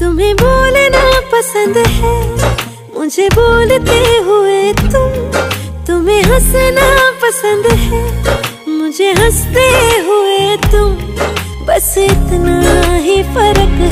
तुम्हें बोलना पसंद है, मुझे बोलते हुए तुम्हें हंसना पसंद है, मुझे हंसते हुए तुम। बस इतना ही फर्क